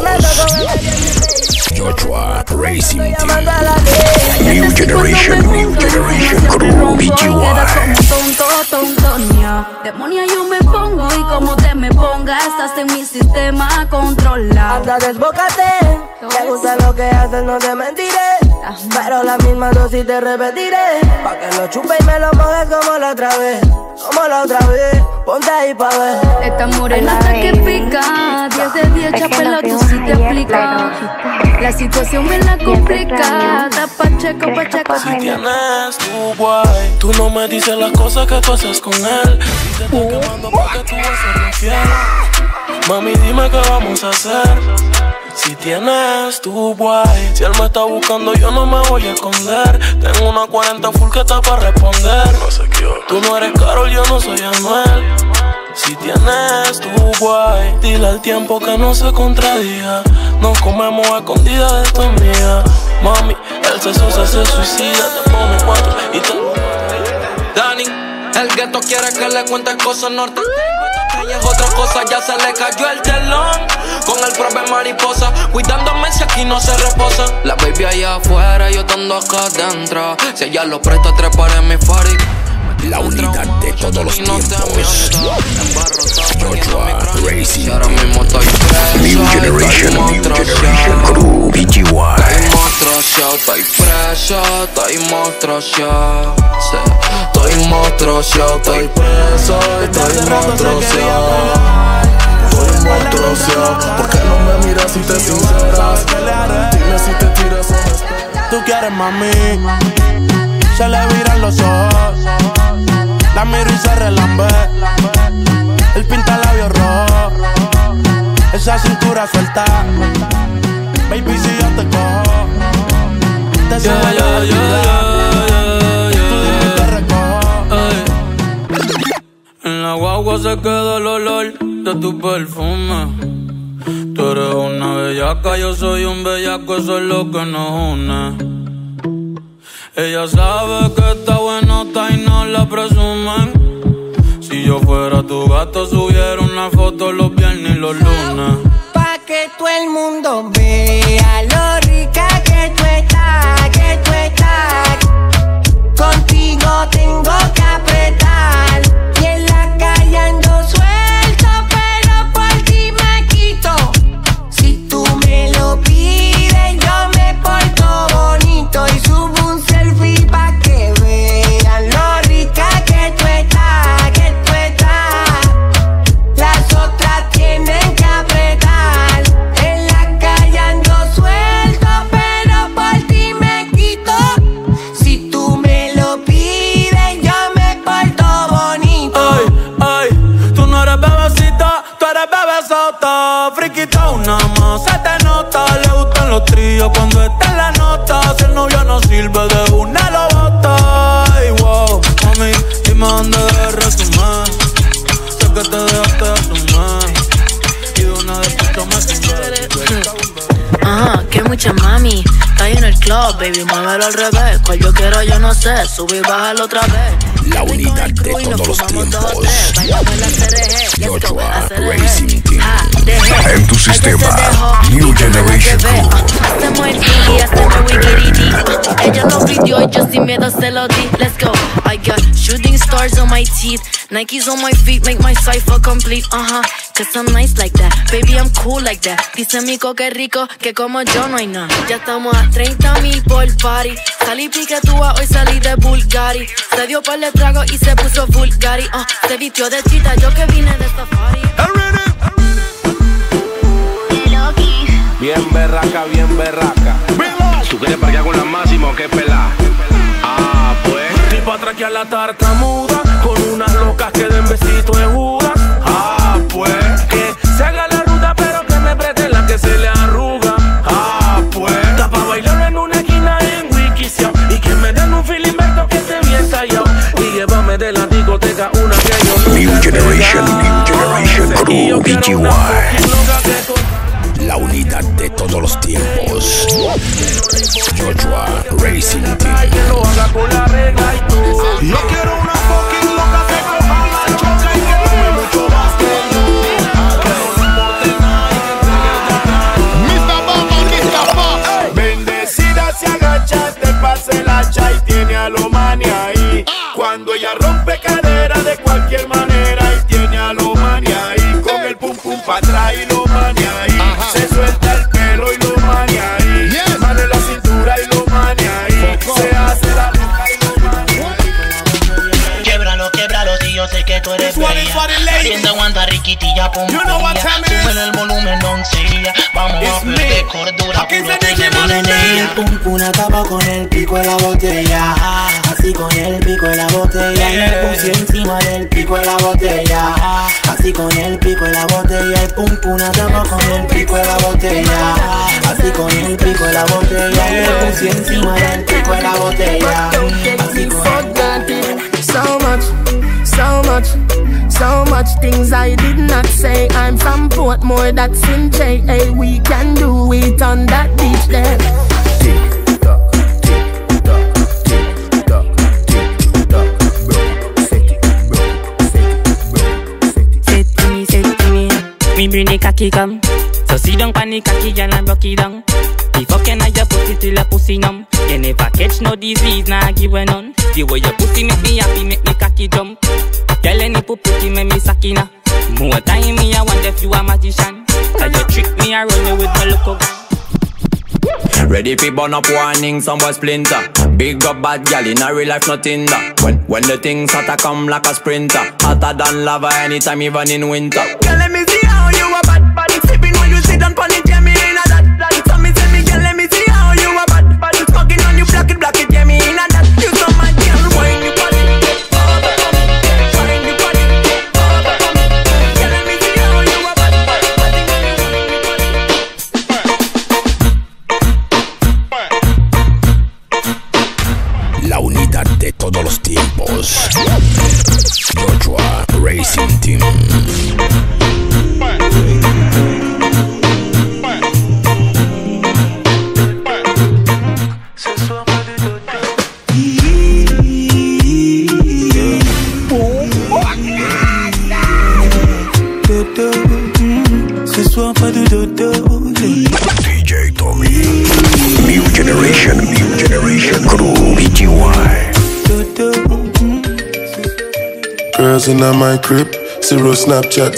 Joshua Racing Team. New Generation, New Generation Crew, B G Y. Tonto, tontonia. Demonia yo me pongo y como te me pongas, estás en mi sistema controlado. Anda, desbócate. Te gusta lo que haces, no te mentiré. Pero la misma dosis te repetiré. Pa' que lo chupe y me lo mojes como la otra vez. Como la otra vez, ponte ahí pa' ver. Esta morena hasta que pica. diez de diez, chapela, tú sí te aplica. La situación me la complica. Da pacheco, pacheco. Si tienes tu guay, tú no me dices las cosas que tú haces con él. Si te estoy quemando porque tú vas a ser infiel. Mami, dime qué vamos a hacer. Si tienes tu guay, si él me está buscando yo no me voy a esconder. Tengo una cuarenta full que está para responder. No sé qué. Tú no eres Karol, yo no soy Anuel. Si tienes tu guay, dile al tiempo que no se contradiga. Nos comemos a escondidas de tu mía. Mami, el sexo se, se suicida. Te pone cuatro y te... Dani, el gueto quiere que le cuentes cosas norte. Ella es otra cosa, ya se le cayó el telón. Con el propio mariposa, cuidándome si aquí no se reposa. La baby allá afuera, yo estando acá adentro. Si ella lo presta, trepar en mi party. La unidad de todos los tiempos. Joshua Racing Team. New Generation, New Generation Estoy preso, estoy monstruoso. Sí, estoy monstruoso, estoy preso, estoy monstruoso. Estoy monstruoso. ¿Por qué no me miras si te sinceras? Dime si te tiras o me esperas. Tú quieres, mami, se le viran los ojos. La miro y se relambe. El pinta labios rojo. Esa cintura suelta. Baby, si yo te cojo, te subo yeah, yeah, la yeah, yeah, yeah, tú dime y te recojo. En la guagua se queda el olor de tu perfume. Tú eres una bellaca, yo soy un bellaco, eso es lo que nos une. Ella sabe que está buenota y no la presumen. Si yo fuera tu gato, subiera una foto los viernes y los lunes. Pa' que todo el mundo vea lo rica que tú estás, que tú estás. Contigo tengo que apretar. Y en la calle ando suelto, pero por ti me quito. Si tú me lo pides, yo me porto bonito. Y subo un selfie pa' que vean lo rica que tú estás, que tú estás. Las otras tienen que apretar. En la calle ando suelto, pero por ti me quito. Si tú me lo pides, yo me porto bonito. Ay, ay, tú no eres bebecita, tú eres bebesota. Friquita una más, se te nota. Le gustan los tríos cuando está en la nota. Si el novio no sirve, de una lo bota. Ay, wow, mami, dime dónde debes resumir. Sé que te dejaste de asumir. Y de una de tus me Ajá, que mucha mami. Está ahí en el club, baby, muévelo al revés. Cual yo quiero, yo no sé, sube y bájalo otra vez. La unidad de todos los tiempos. Joshua Racing Team. En tu sistema, New Generation Crew. Hacemos el digi, hacemos wikiridi. Ella lo pidió y yo sin miedo se lo di. Let's go. I got shooting stars on my teeth, Nikes on my feet, make my cipher complete. Uh-huh, cause I'm nice like that, baby, I'm cool like that. Dice Mico que rico, que como yo no hay nada. Ya estamos a treinta mil por party. Salí piquetúa, hoy salí de Bulgari. Se dio par de trago y se puso Bulgari. Uh, se vistió de chita, yo que vine de safari. Bien berraca, bien berraca. ¿Tú quieres parquear con la máxima o qué pelá? Ah, pues. Tipo traquear la tartamuda con unas locas que den besitos en Judas. Ah, pues. Que se haga la ruda pero que me preste la que se le arruga. Ah, pues. Está pa' bailar en una esquina en Wikisia. Y que me den un filimberto que esté bien tallado. Y llévame de la discoteca una que yo nunca New Generation, New Generation Crew, B G Y. La unidad de todos los tiempos. Joshua Racing Team. No quiero una fucking loca que coja la choca y que tome mucho más que yo. Que no le importe nada y que entregue el mister Bamba, mister Fox. Bendecida se agacha, te pasa el hacha y tiene a lo mani ahí. Cuando ella rompe cadera de cualquier manera y tiene a lo mani ahí. Con el pum pum pa' atrás y lo mani ahí. Se suelta el pelo y lo mani ahí. Sale la cintura y lo mani ahí. Se hace la loca y lo mani ahí. Québralo, québralo, si yo sé que tú eres bella. Haciendo aguanta riquitilla, pum, pum, sube el volumen, doncella. Vamos a hablar de cordura, puro te llevo de ella. El pum pum acaba con el pico de la botella. Así con el pico de la botella. Y me puse encima del pico de la botella. Así con el pico de la botella. El pum pum acaba con el pico de la botella. Así con el pico de la botella. Y me puse encima del pico de la botella. Así con So much, so much, so much things I did not say. I'm from Portmore, that's in J A. We can do it on that beach there. Tick tock, tick tock, tick tock, tick tock, bro. Set it, bro. Set it, bro. Set it. Set me, set me. Me bring the cocky come. So sit down pan the cocky and I rock it down. The fucking I your pussy till a pussy numb. You never catch no disease, nah give a none. The way your pussy make me happy, make me cocky jump. Girl, any pussy make me sakina. More time me I wonder if you a magician. Cause you trick me, I run you with my look up. Ready fi burn up warning, some boy splinter. Big up bad gal in a real life, nothing that. When when the things hotter come like a sprinter, hotter than lava anytime, even in winter. Girl, let me see how you a bad bad. Sipping when you sit on pon it, yeah me in a that that. So me say me girl, let me see how you a bad bad. Smoking on you, block it, block it, yeah me in a that. You so mad, girl, wine you body. La unidad de todos los tiempos. Joshua Racing Team. Ce soir pas de dodo. D J Tommy. New Generation, New Generation Crew, B G Y. Girls in my crib, zero Snapchat.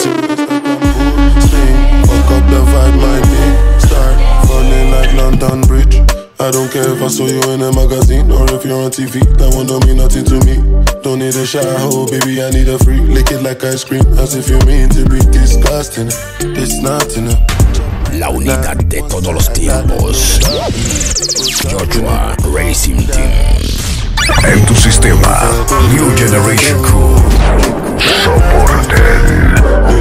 Fuck up the vibe, might be start falling like London Bridge. I don't care if I saw you in a magazine or if you're on T V. That one don't mean nothing to me. Don't need a shower, oh baby, I need a free. Lick it like ice cream, as if you mean to be disgusting. It's not enough. La unidad de todos los tiempos. Joshua Racing Team. En tu sistema, New Generation Crew. Soporten.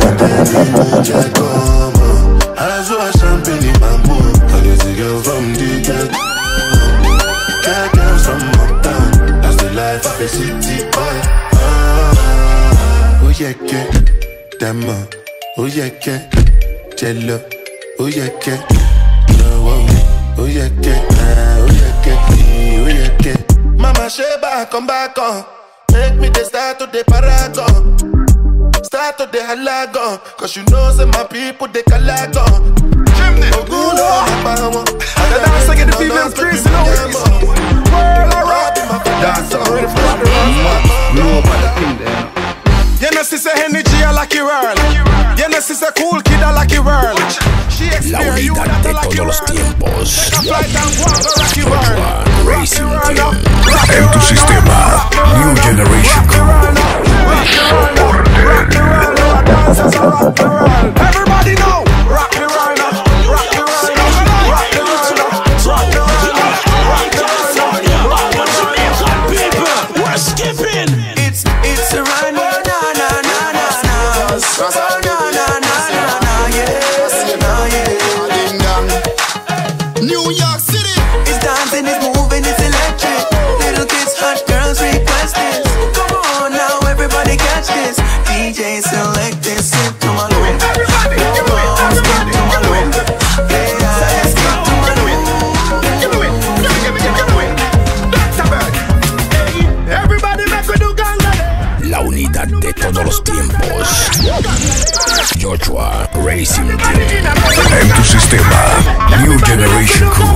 I saw a champagne in my mood. I guess a girl from the get. Cat girls from uptown. That's the life of a city boy. Ah, oh yeah, yeah. Dama. Oh yeah, yeah. Jello. Oh yeah, yeah. No, oh, oh yeah, yeah. Oh yeah, yeah. Oh yeah, yeah. Mama Sheba, come back on. Make me the start to the paragon. Start to the halagon. Cause you know say my people they calagon. Chimney. Ogulo, Abawa. The dancer get the females crazy now. World around in my dancer. Ready for the run. No, but the thing there. You know, sister energy, I like your world. You know, sister cool kid, I like your world. La unidad de todos los tiempos. Joshua Racing Team. En tu sistema, New Generation Crew. Everybody know, rock the world up, rock the world up, rock the world up, rock the world up, rock the world up. We're skipping. It's it's a run, na na na na na. Na na na na na, yes, na yeah. New York City. It's dancing, it's moving, it's electric. Little kids, hot girls request this. Come on now, everybody catch this. D J select this, skip to my loop. Everybody, skip to my loop. Yeah, skip to my loop. Give me it, give me, give me, give me it. That's a bird. Everybody make a do ganga. La unidad de todos los tiempos. Joshua Racing Team. En tu sistema, New Generation Crew.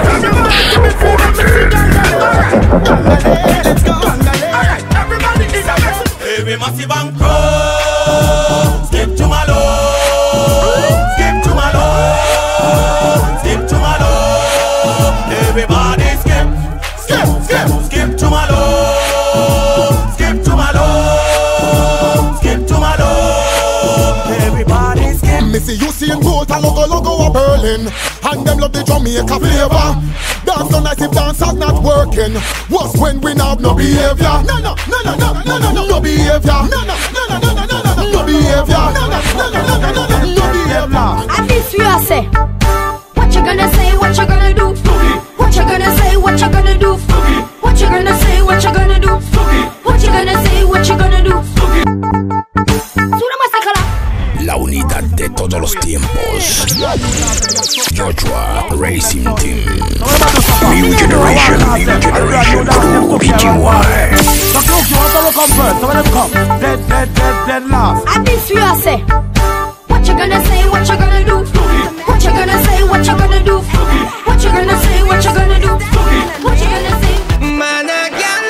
Baby, massive and crow. Skip to my low. Skip to my low. Skip to my low. Everybody skip. Skip, skip, skip to my low. Skip to my low. Skip to my low. Everybody skip. Me see you see in Bolt and logo logo a Berlin. And them love the Jamaica flavor. Dance so nice if dance is not working. What's when we have no behavior? No, no, no, no, no, no, no, no, no behavior. No, no, no, no, no, no, no, no, no behavior. No, no, no, no, no, no, no, no, no behavior. And this you are say. What you gonna say? What you gonna do? What you gonna say? What you gonna do? What you gonna say? What you gonna do? What you gonna say? What you gonna do? La unidad de todos los tiempos. Joshua Racing Team. New Generation, New Generation Crew, B G Y. So Cook, you want to look up first, so when them come, dead, dead, dead, dead last. And this you are say. What you gonna say? What you gonna do? What you gonna say? What you gonna do? What you gonna say? What you gonna do? What you gonna say? Man, I can't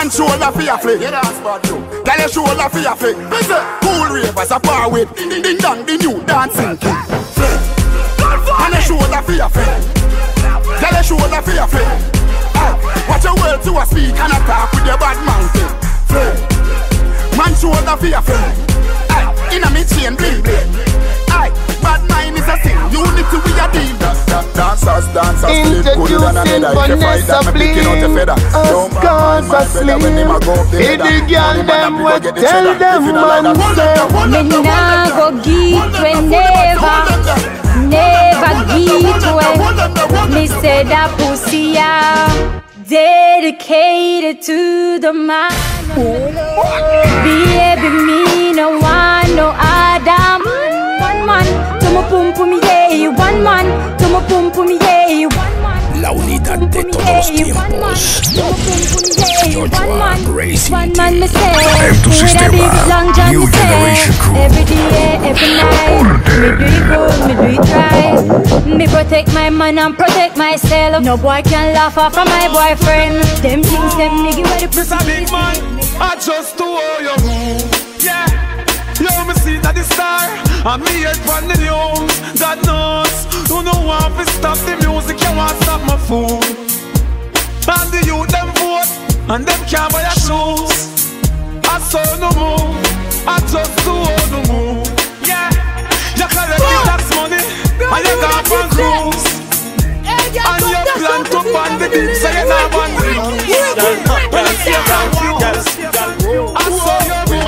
Man shoulder for your flick. Yeah, that's bad too. Girl, your shoulder for your flick. Cool ravers a par with. Ding ding dong, the new dancing king. And your shoulder for your flick. Girl, your shoulder for your flick. Watch your words to a speak and a talk with your bad mountain. Man shoulder for your flick. Inna me chain bling bling. Aye, bad mind is a sin. Unity we a deal. Dancers, dancers, sleep good than another. If you fight that, me picking out your feather. Don't cause a sleep. Hit the girl them we tell them man say. Me nah go give we never, never give we. Me say that pussy ah dedicated to the man. Baby, me no want no Adam. One man, to my pum pum yeah. One man, to my pum pum yeah. La unidad de todos los tiempos. Joshua Racing Team. En tu sistema. New Generation Crew. Every day, every night. Me do it good, me do it right. Me protect my man and protect myself. No boy can laugh off of my boyfriend. Them things, them nigga where the pussy. Big man, I just to hold your move. Yeah. You me see that the star, and me head from the news. God knows, you know want to stop the music, you want to stop my food. And the youth them vote, and them can't buy your shoes. I saw no move, I just do all no move. Yeah, you collect the tax money, and you got on cruise. And you plan to ban the beat, so you not ban the news. When I see a damn few, I saw your move.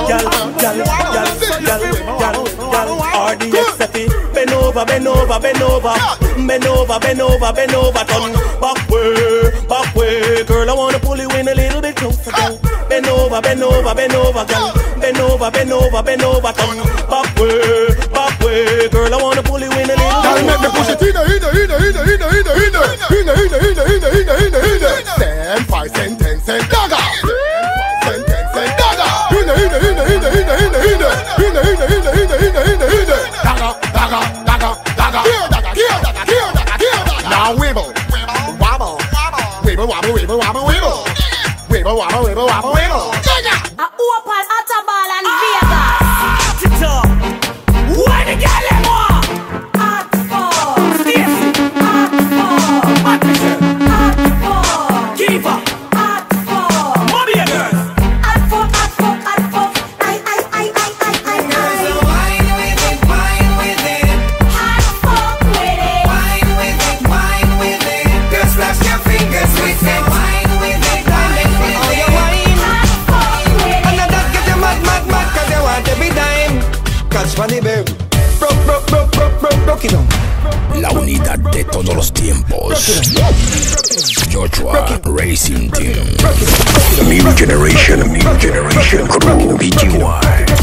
R D X bend over, bend over, bend over, bend over, bend over, bend over, turn back way, back way, girl. I wanna pull you in a little bit closer, girl. Bend over, bend over, bend over, girl. Bend over, bend over, bend over, turn back way, back way, girl. I wanna pull you in a little bit. Make me push it in, in, in, in, in, in, in, in, in, in, in, in, in, in, in. Ten, five, ten, ten, ten, dagger. Ten, ten, ten, dagger. In, in, in, in, in, in, in, in, in, in, in, in, in, in, in. Dagger, dagger, dagger, dagger. Here, dagger, here, dagger, here, dagger, here, dagger. Now wibble, wobble, wibble, wobble, wibble, wobble, wibble, wibble, wobble, wibble, wobble, wibble. Dagger. A open Atabal and Vegas. Where the girl them want? Hot for Stacy. hot for Patricia. hot for Kiva. hot for Mommy and girls. hot for hot for hot for. I I I I I I I. So wine with it, wine with it, Hot for with it. wine with it, wine with it. Just slash your fingers with it. Wine with it, wine with it. Oh, you wine. Hot for with And it. that get you mad, mad, mad, 'cause you want every dime. Catch funny babe. Broke, broke, broke, broke, broke, broke it down. La unidad de todos los tiempos. Joshua Racing Team. New Generation, New Generation Crew. B T Y.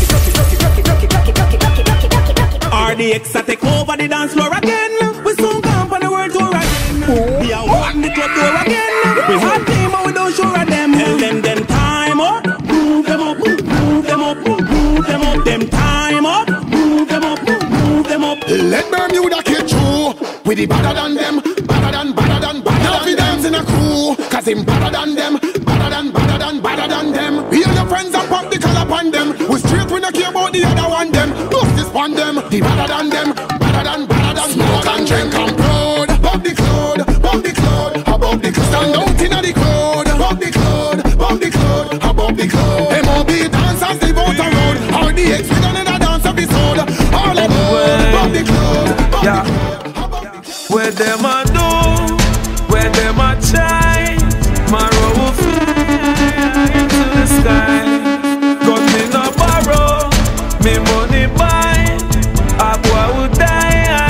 R D X I take over the dance floor again. We soon come on the world tour again. We are walking the club door again. We have team and we don't show at them. Tell them them time up, move them up, move them up, move them up. Them time up, move them up, move them up. Let Bermuda kid through. With the better than them, better than, better than, better than dance in a crew. Cause him better than them, better than, better than, better than them. We and your friends and pop the color on them. We straight, we not care about the other one them. Plus this on them, the better than them, better than, better than. Smoke and drink and proud. Bob the cloud, bob the cloud, above the cloud. Stand out in the crowd. Bob the cloud, bob the cloud, above the cloud. M O B dancers live out a road. R D X we done in a dance episode. All aboard, bob the cloud, bob the cloud. Where them a do, where them a try, my road will fly into the sky. Got me no borrow, me money buy, a boy will die.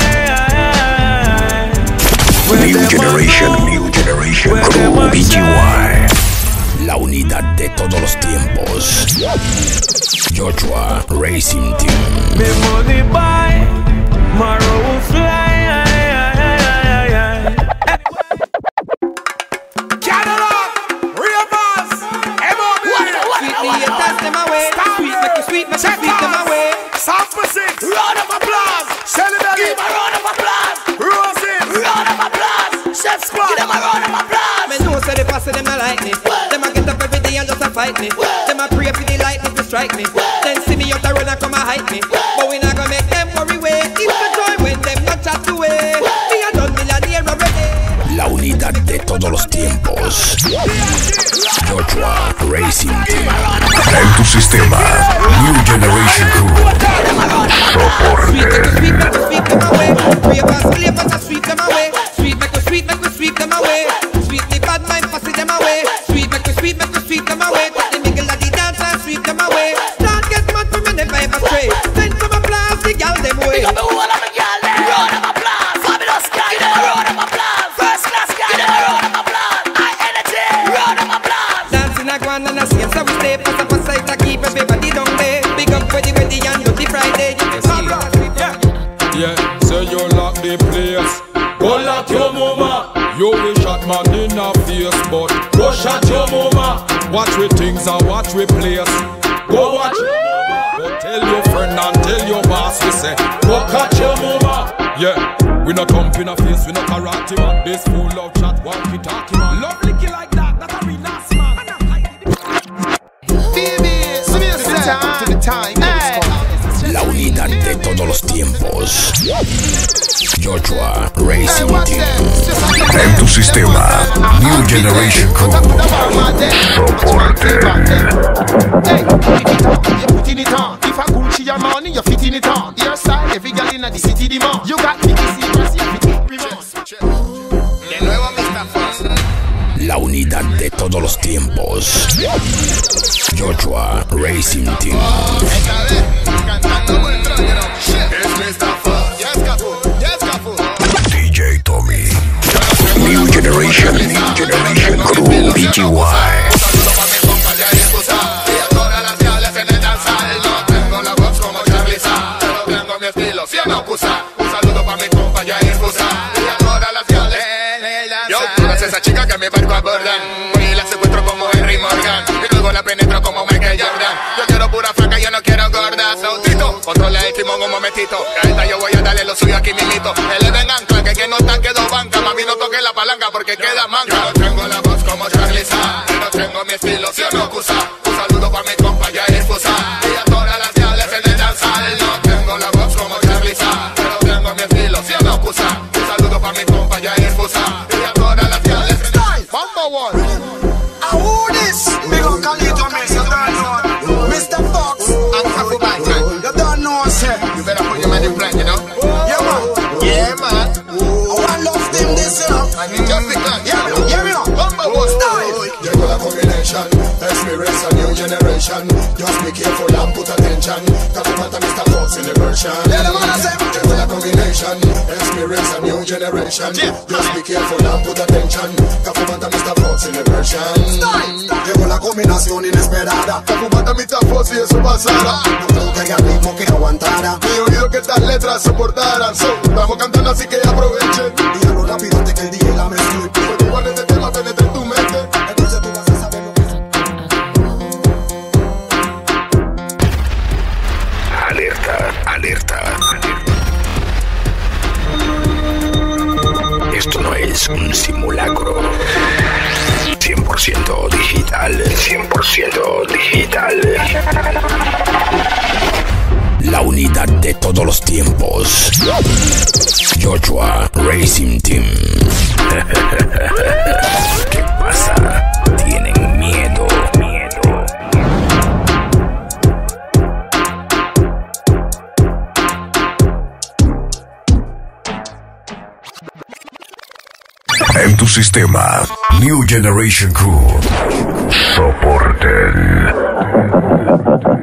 New Generation, New Generation Crew. B T Y. La unidad de todos los tiempos. Joshua Racing Team. Me money buy, my road will fly. Sweet, make you sweet them away. Sound for six. Round of applause. Celebrate. Give a round of applause. Roses. Round of applause. Chef Squad. Give them a round of applause. Me know say the pass them not like me. Them a get up every day and just a fight. fight me. Them a pray for the lightning to strike me. Then see me out the run and come and hype me. But we not gonna make them worry way. If the joy when them not chat away. Me a done millionaire already. La unidad de todos los tiempos. Joshua Racing Team. En tu sistema, New Generation Crew. Soporte. Sweep them away. Ravers, flavors, sweep them away. Sweep, make we sweep, make we sweep them away. Sweep the bad mind, pass them away. Sweep, make we sweep, make we sweep them away. Take the middle of the dance and sweep them away. Don't get mad for me, never ever stray. Send some applause, the gal them way. Pick up the whole of the gal, round of applause. Fabulous gal, give them a round of applause. First class gal, give them a round of applause. High energy, round of applause. Dancing a guan and a skin, so we stay pass up a side to keep everybody down there. Big up for the Wendy and Dirty Friday. You can see yeah. Yeah, say you lock the place. Go lock your mama. You will shot man in a face, but go shot your mama. Watch with things and watch with players. Go watch. Go tell your friend and tell your boss. We say, go catch your mama. Yeah, we not thump in a face, we not karate man. This full of chat, walkie talkie man. Love licky like that, that's a real nasty man. Baby, so me to the time, to the time. La unidad de todos los tiempos. Joshua Racing Team. En tu sistema, New Generation Crew. Soporte. Hey, you put in it on. If I Gucci your money, you fit in it on. Your side, every girl in the city demand. You got Mickey Secrets, you fit it De nuevo mister Fox. La unidad de todos los tiempos. Joshua Racing Team. Esta vez, cantando por el trono, es mister Fox. Yes, Cafu, yes, Cafu. D J Tommy. New Generation, New Generation Crew, B G Y. Un saludo pa' mi compa, ya es Fusa. Y a todas las gales. Yo, todas esa chica que mi barco abordan. Y la secuestro como Henry Morgan. Y luego la penetro como Michael Jordan. Yo quiero pura flaca, yo no quiero gorda. Sautito, controla el timón un momentito. A esta yo voy a darle lo suyo aquí mismito. Él le ancla, que quien no está quedó banca. Mami, no toque la palanca porque queda manca. Yo no tengo la voz como Charlie Sa. Yo no tengo mi estilo, si o no Cusa. Un saludo pa' mi compa, ya es Fusa. Y a todas las gales en el danzal. No tengo la voz como Charlie Sa. Un saludo pa' mi compa, ya es Fusa. Y a todas las gales. Number one. I who this? Big up Khalid, you don't know. mister Fox and Cafu Banton. You don't know, sir. You better put your man in plan, you know? Yeah, man. Yeah, man. I want love them this year. I mean, just the clan. Yeah, yeah, me know. Number one. Style. Llegó la combination. Experience a new generation. Just be careful and put attention. Cafu Banton, mister Fox in the version. Yeah, the man I say. Llegó la combination. Experience a new generation. Just be careful and put attention. Cafu Banton, mister Fox in the version. Llegó la combinación inesperada. Cafu Banton, mister Fox y eso pasará. No creo que haya ritmo que aguantara. Me he oído que estas letras soportaran. So, estamos cantando así que aprovechen. Y lo rápido antes que el D J la mezcle. Cuando igual este tema penetre en tu mente. Entonces tú vas a saber lo que es. Alerta, alerta. Esto no es un simulacro. cien por ciento digital. cien por ciento digital. La unidad de todos los tiempos. Joshua Racing Team. ¿Qué pasa? Tienen miedo. Miedo. En tu sistema, New Generation Crew. Soporten.